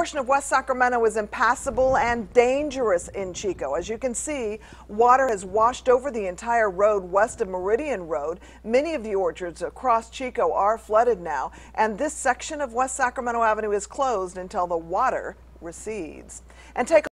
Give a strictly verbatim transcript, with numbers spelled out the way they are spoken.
portion of West Sacramento is impassable and dangerous in Chico. As you can see, water has washed over the entire road west of Meridian Road. Many of the orchards across Chico are flooded now, and this section of West Sacramento Avenue is closed until the water recedes. And take